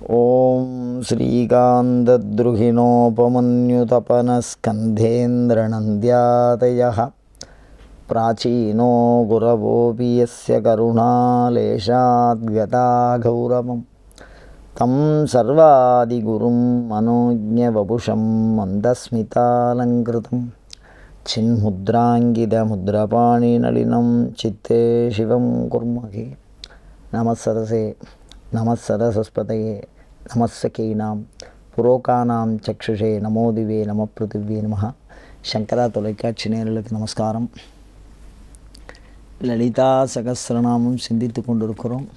ஓம் ஸ்ரீகாந்தத்ருஹிணோபமன்யுதபனஸ்கந்தேந்திரநந்த்யாதயः பிராச்சீனோ குரவோபி யஸ்ய கருணாலேஷாத்கதா கௌரவம் தம் சர்வாதிகுரும் மனோஜ்ஞவபுஷம் மந்தஸ்மிதாலங்கிருதம் சின்முத்ராங்கிதமுத்ரபாணிநளினம் சித்தே சிவம் குர்மகே. நமசரசே நமசரஸ்வதயே நமசகீனாம் புரோகானாம் சக்ஷுஷே நமோதிவே நம பிருத்திவே நம. சங்கரா தொலைக்காட்சி நேயர்களுக்கு நமஸ்காரம். லலிதா சகஸ்ரநாமம் சிந்தித்து கொண்டிருக்கிறோம்.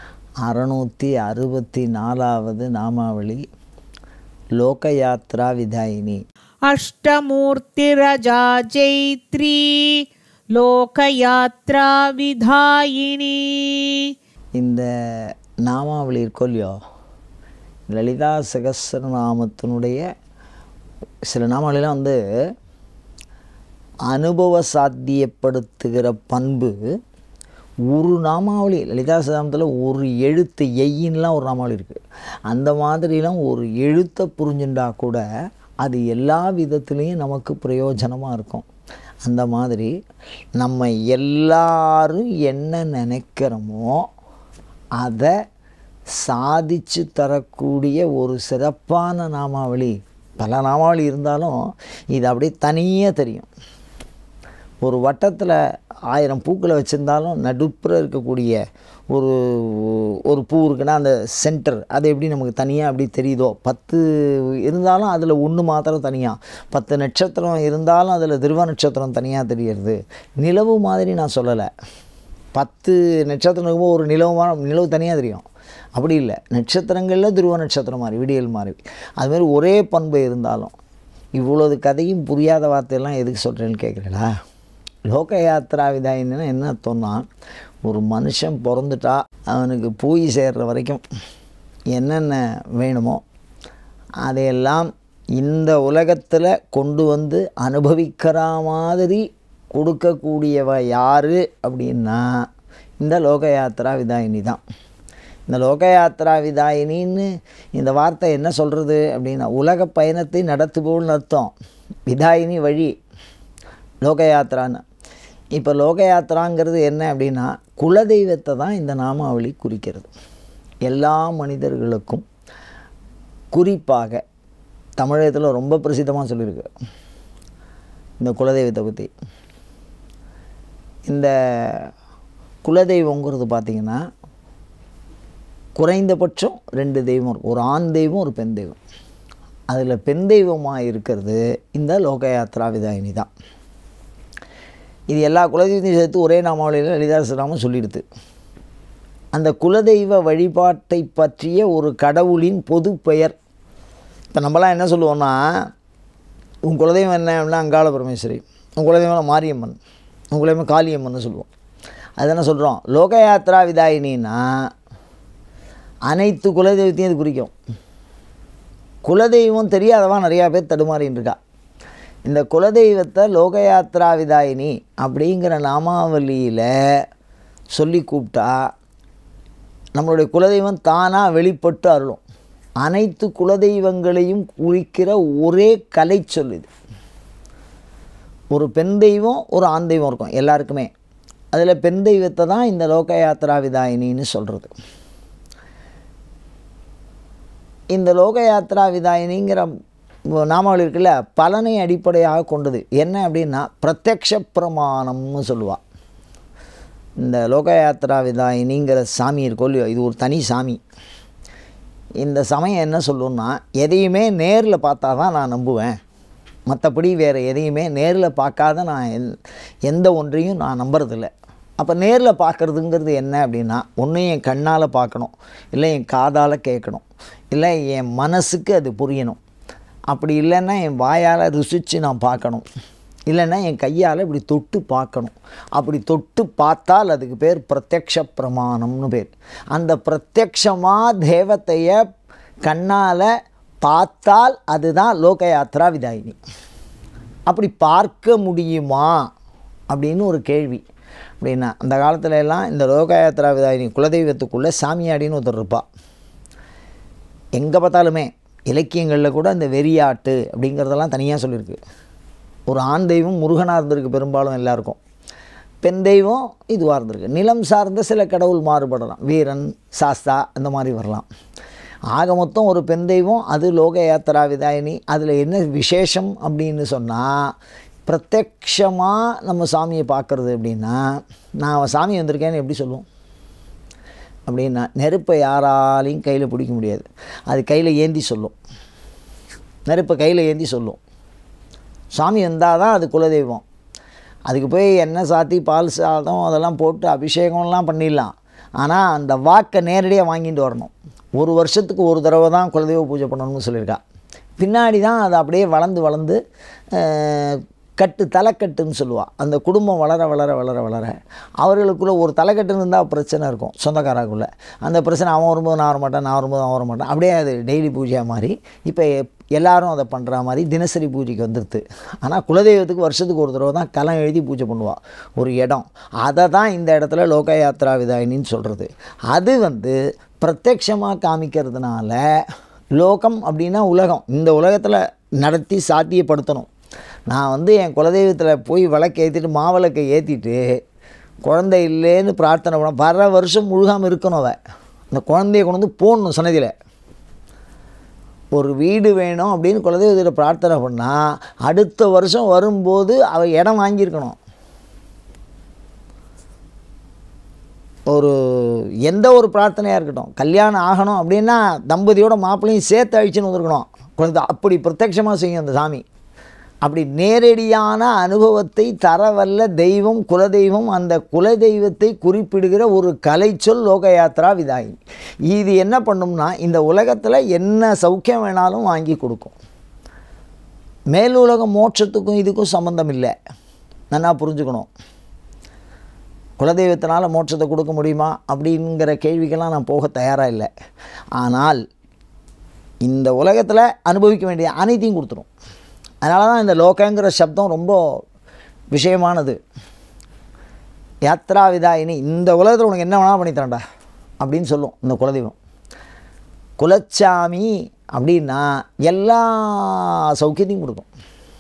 664வது நாமாவளி லோகயாத்ரா விதாயினி. அஷ்டமூர்த்திரஜா ஜெய்த்ரி லோகயாத்ரா விதாயினி. இந்த நாமாவளி இருக்கோ இல்லையோ, லலிதா சகஸ்ரநாமத்தினுடைய சில நாமாவளிலாம் அனுபவ சாத்தியப்படுத்துகிற பண்பு. ஒரு நாமாவளி லலிதா சகஸ்ரநாமத்தில் ஒரு எழுத்து எய்யின்லாம் ஒரு நாமாவளி இருக்குது. அந்த மாதிரிலாம் ஒரு எழுத்தை புரிஞ்சுட்டா கூட அது எல்லா விதத்துலேயும் நமக்கு பிரயோஜனமாக இருக்கும். அந்த மாதிரி நம்ம எல்லாரும் என்ன நினைக்கிறோமோ அதை சாதிச்சு தரக்கூடிய ஒரு சிறப்பான நாமாவளி. பல நாமாவளி இருந்தாலும் இது அப்படியே தனியாக தெரியும். ஒரு வட்டத்தில் 1000 பூக்களை வச்சுருந்தாலும் நடுப்புற இருக்கக்கூடிய ஒரு பூ இருக்குன்னா அந்த சென்டர் அது எப்படி நமக்கு தனியாக அப்படி தெரியுதோ, 10 இருந்தாலும் அதில் ஒன்று மாத்திரம் தனியாக, 10 நட்சத்திரம் இருந்தாலும் அதில் துருவ நட்சத்திரம் தனியாக தெரிகிறது. நிலவு மாதிரி நான் சொல்லலை. 10 நட்சத்திரம் இருக்கும்போது ஒரு நிலவு தனியாக தெரியும். அப்படி இல்லை, நட்சத்திரங்களில் துருவ நட்சத்திரம் மாதிரி விடியல் மாதிரி அதுமாதிரி ஒரே பண்பு இருந்தாலும். இவ்வளவு கதையும் புரியாத வார்த்தையெல்லாம் எதுக்கு சொல்கிறேன்னு கேட்குறீங்களா? லோகயாத்ரா விதாயின்னா என்ன அர்த்தம்னா, ஒரு மனுஷன் பிறந்துட்டா அவனுக்கு போய் சேர்கிற வரைக்கும் என்னென்ன வேணுமோ அதையெல்லாம் இந்த உலகத்தில் கொண்டு வந்து அனுபவிக்கிற மாதிரி கொடுக்கக்கூடியவ யார் அப்படின்னா இந்த லோகயாத்ரா விதாயினி தான். இந்த லோகயாத்ரா விதாயினின்னு இந்த வார்த்தை என்ன சொல்கிறது அப்படின்னா, உலக பயணத்தை நடத்துபோல்னு அர்த்தம். விதாயினி வழி, லோகயாத்ரான்னு. இப்போ லோகயாத்ராங்கிறது என்ன அப்படின்னா, குலதெய்வத்தை தான் இந்த நாமாவளி குறிக்கிறது. எல்லா மனிதர்களுக்கும் குறிப்பாக தமிழகத்தில் ரொம்ப பிரசித்தமாக சொல்லியிருக்கு இந்த குலதெய்வத்தை பற்றி. இந்த குலதெய்வங்கிறது பார்த்திங்கன்னா குறைந்தபட்சம் 2 தெய்வம் இருக்கும். ஒரு ஆண் தெய்வம், ஒரு பெண் தெய்வம். அதில் பெண் தெய்வமாக இருக்கிறது இந்த லோகயாத்ரா விதாயினி தான். இது எல்லா குலதெய்வத்தையும் சேர்த்து ஒரே நாமாவளியில் லலிதா சகஸ்ரநாமம் சொல்லிடுது. அந்த குலதெய்வ வழிபாட்டை பற்றிய ஒரு கடவுளின் பொது பெயர். இப்போ நம்மளாம் என்ன சொல்லுவோம்னா, உன் குலதெய்வம் என்ன அப்படின்னா அங்காள பரமேஸ்வரி, உன் குலதெய்வம் மாரியம்மன், உன் குலதெய்வம் காளியம்மன் சொல்லுவோம். அது என்ன சொல்கிறோம்? லோகயாத்ரா விதாயினின்னா அனைத்து குலதெய்வத்தையும் இது குறிக்கும். குலதெய்வம் தெரியாதவன் நிறையா பேர் தடுமாறின்னு இருக்கா. இந்த குலதெய்வத்தை லோகயாத்ரா விதாயினி அப்படிங்கிற நாமாவளியில் சொல்லி கூப்பிட்டா நம்மளுடைய குலதெய்வம் தானாக வெளிப்பட்டு அருளும். அனைத்து குலதெய்வங்களையும் குறிக்கிற ஒரே கலை சொல்லுது. ஒரு பெண் தெய்வம், ஒரு ஆண் தெய்வம் இருக்கும் எல்லாருக்குமே. அதில் பெண் தெய்வத்தை தான் இந்த லோகயாத்ரா விதாயினின்னு சொல்கிறது. இந்த லோகயாத்ரா விதாயினிங்கிற நாமாவளி இருக்குல்ல, பலனை அடிப்படையாக கொண்டது. என்ன அப்படின்னா பிரத்யக்ஷ பிரமாணம்னு சொல்லுவாள். இந்த லோகயாத்ரா விதாயினிங்கிற சாமி இருக்கோ இல்லையோ, இது ஒரு தனி சாமி. இந்த சமயம் என்ன சொல்லுன்னா, எதையுமே நேரில் பார்த்தா தான் நான் நம்புவேன், மற்றபடி வேறு எதையுமே நேரில் பார்க்காத நான் எந்த ஒன்றையும் நான் நம்புறதில்லை. அப்போ நேரில் பார்க்குறதுங்கிறது என்ன அப்படின்னா, ஒன்று என் கண்ணால் பார்க்கணும், இல்லை என் காதால் கேட்கணும், இல்லை என் மனசுக்கு அது புரியணும். அப்படி இல்லைன்னா என் வாயால் ருசித்து நான் பார்க்கணும், இல்லைன்னா என் கையால் இப்படி தொட்டு பார்க்கணும். அப்படி தொட்டு பார்த்தால் அதுக்கு பேர் பிரத்யக்ஷ பிரமாணம்னு பேர். அந்த பிரத்யக்ஷமாக தேவத்தையை கண்ணால் பார்த்தால் அதுதான் லோகயாத்ரா விதாயினி. அப்படி பார்க்க முடியுமா அப்படின்னு ஒரு கேள்வி. அப்படின்னா அந்த காலத்துல எல்லாம் இந்த லோகயாத்ரா விதாயினி குலதெய்வத்துக்குள்ளே சாமியாடின்னு ஒருத்தர் இருப்பாள். எங்கே பார்த்தாலுமே இலக்கியங்களில் கூட இந்த வெறியாட்டு அப்படிங்கிறதெல்லாம் தனியாக சொல்லியிருக்கு. ஒரு ஆண் தெய்வம் முருகனாக இருந்திருக்கு பெரும்பாலும் எல்லாருக்கும், பெண் தெய்வம் இதுவாக இருந்திருக்கு. நிலம் சார்ந்த சில கடவுள் மாறுபடலாம், வீரன் சாஸ்தா அந்த மாதிரி வரலாம். ஆக மொத்தம் ஒரு பெண் தெய்வம், அது லோக யாத்திரா விதாயினி. அதில் என்ன விசேஷம் அப்படின்னு சொன்னால், பிரத்யக்ஷமாக நம்ம சாமியை பார்க்குறது அப்படின்னா, நான் சாமி வந்திருக்கேன்னு எப்படி சொல்லுவோம் அப்படின்னா, நெருப்பை யாராலையும் கையில் பிடிக்க முடியாது, அது கையில் ஏந்தி சொல்லும். நெருப்பை கையில் ஏந்தி சொல்லும். சாமி வந்தால் தான் அது குலதெய்வம். அதுக்கு போய் எண்ணெய் சாத்தி பால் சாதம் அதெல்லாம் போட்டு அபிஷேகம்லாம் பண்ணிடலாம். ஆனால் அந்த வாக்கை நேரடியாக வாங்கிட்டு வரணும். ஒரு வருஷத்துக்கு ஒரு தடவை தான் குலதெய்வ பூஜை பண்ணணும்னு சொல்லியிருக்கா. பின்னாடி தான் அது அப்படியே வளர்ந்து வளர்ந்து கட்டு தலைக்கட்டுன்னு சொல்லுவாள். அந்த குடும்பம் வளர வளர வளர வளர அவர்களுக்குள்ளே ஒரு தலைக்கட்டுன்னு இருந்தால் பிரச்சனை இருக்கும் சொந்தக்காராக்குள்ளே. அந்த பிரச்சனை அவன் வரும்போது நான் வரமாட்டேன், நான் வரும்போது அவன் வரமாட்டேன், அப்படியே அது டெய்லி பூஜையாக மாதிரி இப்போ எல்லாரும் அதை பண்ணுற மாதிரி தினசரி பூஜைக்கு வந்துடுது. ஆனால் குலதெய்வத்துக்கு வருஷத்துக்கு ஒரு தடவை தான் களம் எழுதி பூஜை பண்ணுவாள் ஒரு இடம். அதை தான் இந்த இடத்துல லோக யாத்திரா விதாயினின்னு சொல்கிறது. அது பிரத்யக்ஷமாக காமிக்கிறதுனால லோகம் அப்படின்னா உலகம், இந்த உலகத்தில் நடத்தி சாத்தியப்படுத்தணும். நான் என் குலதெய்வத்தில் போய் விளக்கு ஏற்றிட்டு மாவிளக்கை ஏற்றிட்டு குழந்தை இல்லைன்னு பிரார்த்தனை பண்ண வர வருஷம் முழுகாமல் இருக்கணும். அந்த குழந்தைய கொண்டு வந்து போடணும் சன்னதியில். ஒரு வீடு வேணும் அப்படின்னு குலதெய்வத்தில் பிரார்த்தனை பண்ணால் அடுத்த வருஷம் வரும்போது அவள் இடம் வாங்கியிருக்கணும். ஒரு எந்த ஒரு பிரார்த்தனையாக இருக்கட்டும், கல்யாணம் ஆகணும் அப்படின்னா தம்பதியோட மாப்பிள்ளையும் சேர்த்து அழிச்சுன்னு வந்துருக்கணும் குழந்தை. அப்படி பிரத்யட்சமாக செய்யும் அந்த சாமி. அப்படி நேரடியான அனுபவத்தை தரவல்ல தெய்வம் குலதெய்வம். அந்த குலதெய்வத்தை குறிப்பிடுகிற ஒரு கலைச்சொல் லோக யாத்திரா விதாயினி. இது என்ன பண்ணும்னா, இந்த உலகத்தில் என்ன சௌக்கியம் வேணாலும் வாங்கி கொடுக்கும். மேலுலக மோட்சத்துக்கும் இதுக்கும் சம்பந்தம் இல்லை, நல்லா புரிஞ்சுக்கணும். குலதெய்வத்தினால் மோட்சத்தை கொடுக்க முடியுமா அப்படிங்கிற கேள்விக்கெல்லாம் நான் போக தயாராக இல்லை. ஆனால் இந்த உலகத்தில் அனுபவிக்க வேண்டிய அனைத்தையும் கொடுத்துரும். அதனால தான் இந்த லோகங்கிற சப்தம் ரொம்ப விஷயமானது. யாத்ரா விதாயினி, இந்த உலகத்தில் உனக்கு என்ன வேணாலும் பண்ணித்தரேன்டா அப்படின்னு சொல்லும் இந்த குலதெய்வம். குலச்சாமி அப்படின்னா எல்லா சௌக்கியத்தையும் கொடுக்கும்.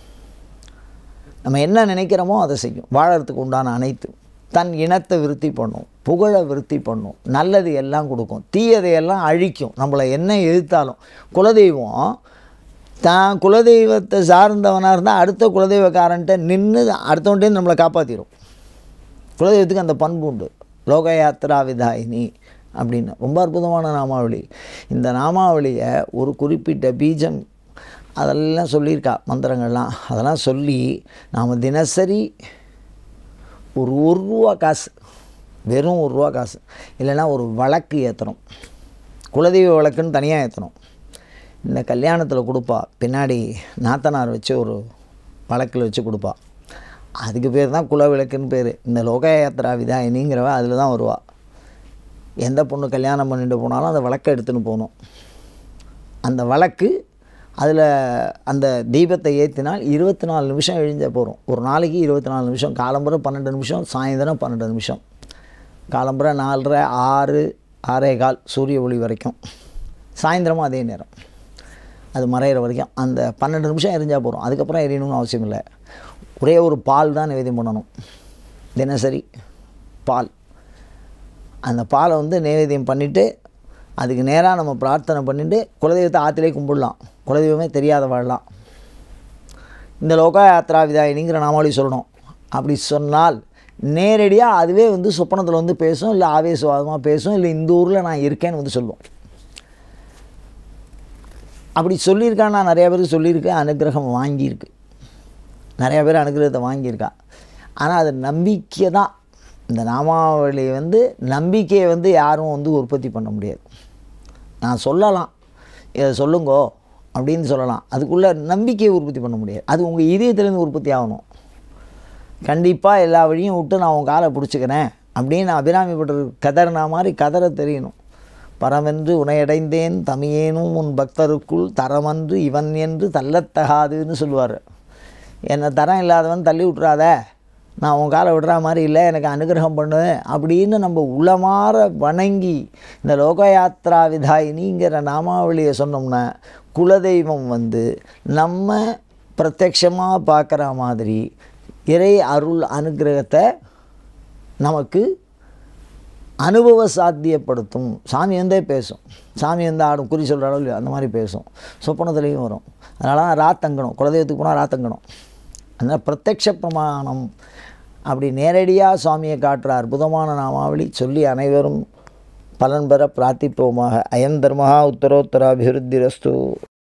நம்ம என்ன நினைக்கிறோமோ அதை செய்யும். வாழறதுக்கு உண்டான அனைத்து, தன் இனத்தை விருத்தி பண்ணும், புகழை விருத்தி பண்ணும், நல்லது எல்லாம் கொடுக்கும், தீயதையெல்லாம் அழிக்கும். நம்மளை என்ன எதிர்த்தாலும் குலதெய்வம் தான் குலதெய்வத்தை சார்ந்தவனாக இருந்தால் அடுத்த குலதெய்வக்காரன்ட்ட நின்று அடுத்தவன்ட்டே நம்மளை காப்பாற்றிடும். குலதெய்வத்துக்கு அந்த பண்பு உண்டு. லோக யாத்திரா விதாயினி அப்படின்னு ரொம்ப அற்புதமான நாமாவளி. இந்த நாமாவளியை ஒரு குறிப்பிட்ட பீஜம் அதெல்லாம் சொல்லியிருக்கா, மந்திரங்கள்லாம் அதெல்லாம் சொல்லி நாம் தினசரி ஒரு ரூபா காசு, வெறும் ரூபா காசு இல்லைன்னா ஒரு வழக்கு ஏற்றணும். குலதெய்வ வழக்குன்னு தனியாக ஏற்றணும். இந்த கல்யாணத்தில் கொடுப்பா, பின்னாடி நாத்தனார் வச்சு ஒரு வழக்கில் வச்சு கொடுப்பா. அதுக்கு பேர் தான் குல விளக்குன்னு பேர். இந்த லோக யாத்திரா விதாயினிங்கிறவ அதில் தான் வருவாள். எந்த பொண்ணு கல்யாணம் பண்ணிட்டு போனாலும் அந்த வழக்கை எடுத்துன்னு போகணும். அந்த வழக்கு அதில் அந்த தீபத்தை ஏற்றினால் 24 நிமிஷம் எழிஞ்சால் போகிறோம். ஒரு நாளைக்கு 24 நிமிஷம். காலம்புரை 12 நிமிஷம், சாயந்தரம் 12 நிமிஷம். காலம்புரை 4:30, 6, 6:15 சூரிய ஒளி வரைக்கும். சாயந்தரமும் அதே நேரம், அது மறையிற வரைக்கும் அந்த 12 நிமிஷம் எரிஞ்சால் போகிறோம். அதுக்கப்புறம் எரியணும்னு அவசியம் இல்லை. ஒரே ஒரு பால் தான் நிவேதியம் பண்ணணும் தினசரி, பால். அந்த பாலை நிவேதியம் பண்ணிவிட்டு அதுக்கு நேராக நம்ம பிரார்த்தனை பண்ணிவிட்டு குலதெய்வத்தை ஆற்றிலே கும்பிடலாம். குலதெய்வமே தெரியாத வாழலாம். இந்த லோக யாத்திரா விதாயினிங்கிற நாமாவளி சொல்லணும். அப்படி சொன்னால் நேரடியாக அதுவே சொப்பனத்தில் பேசும், இல்லை ஆவேசவாதமாக பேசும், இல்லை இந்த ஊரில் நான் இருக்கேன்னு சொல்லுவோம். அப்படி சொல்லியிருக்கான்னு நான் நிறையா பேருக்கு சொல்லியிருக்கேன். அனுகிரகம் வாங்கியிருக்கு, நிறையா பேர் அனுகிரகத்தை வாங்கியிருக்கா. ஆனால் அது நம்பிக்கை தான். இந்த நாமாவளி நம்பிக்கையை யாரும் உற்பத்தி பண்ண முடியாது. நான் சொல்லலாம், இதை சொல்லுங்கோ அப்படின்னு சொல்லலாம், அதுக்குள்ளே நம்பிக்கையை உற்பத்தி பண்ண முடியாது. அது உங்கள் இதயத்துலேருந்து உற்பத்தி ஆகணும். கண்டிப்பாக எல்லா வழியும் விட்டு நான் உன் காலை பிடிச்சிக்கிறேன் அப்படின்னு அபிராமிப்பட்டர் கதறினா மாதிரி கதற தெரியணும். பரமென்று உனையடைந்தேன் தமியேனும் உன் பக்தருக்குள் தரமன்று இவன் என்று தள்ளத்தகாதுன்னு சொல்லுவார். என்னை தரம் இல்லாதவன் தள்ளி விட்றாத, நான் உன் காலை விடுற மாதிரி இல்லை, எனக்கு அனுகிரகம் பண்ணு அப்படின்னு நம்ம உளமாற வணங்கி இந்த லோகயாத்ரா விதாயினிங்கிற நாமாவளியை சொன்னோம்னா குலதெய்வம் வந்து நம்ம பிரத்யட்சமாக பார்க்குற மாதிரி இறை அருள் அனுகிரகத்தை நமக்கு அனுபவ சாத்தியப்படுத்தும். சாமி வந்தே பேசும், சாமி வந்து ஆடும், குறி சொல்கிற அளவு அந்த மாதிரி பேசும், சொப்பனத்துலேயும் வரும். அதனால தான் ராத்தங்கணும், குலதெய்வத்துக்கு போனால் ராத்தங்கணும். அதனால் பிரத்யக்ஷ பிரமாணம் அப்படி நேரடியாக சுவாமியை காட்டுற அற்புதமான நாமாவளி சொல்லி அனைவரும் பலன் பெற பிரார்த்திப்போமாக. அயம் தர்மஹா உத்தரோத்தராபிவிருத்திரஸ்து.